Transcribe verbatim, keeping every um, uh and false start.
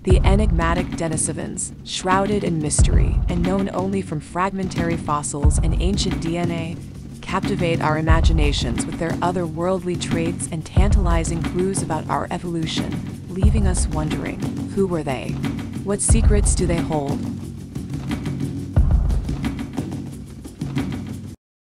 The enigmatic Denisovans, shrouded in mystery and known only from fragmentary fossils and ancient D N A, captivate our imaginations with their otherworldly traits and tantalizing clues about our evolution, leaving us wondering, who were they? What secrets do they hold?